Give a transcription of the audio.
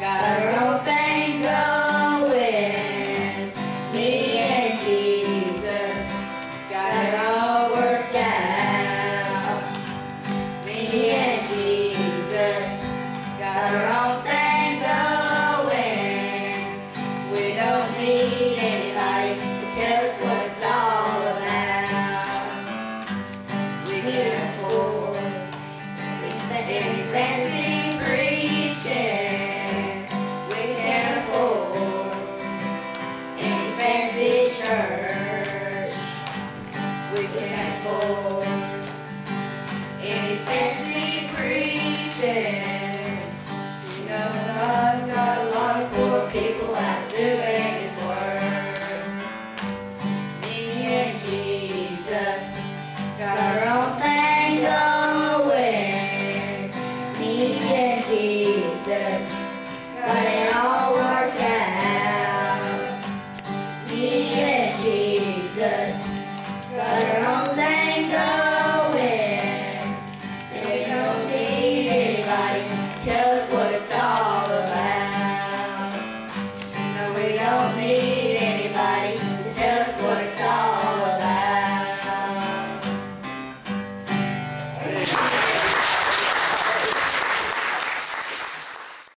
got our own thing going. Me and Jesus got it all worked out. Me and Jesus got our own thing going. We don't need anybody to tell us what it's all about. We can afford any fancy preaching. We can't afford any fancy church. We can't afford any fancy preaching. You know God's got a lot of poor people out doing His work. Me and Jesus got our own thing going. Me and Jesus got it all worked out. Me and Jesus got our own thing going. And we don't need anybody to tell us what it's all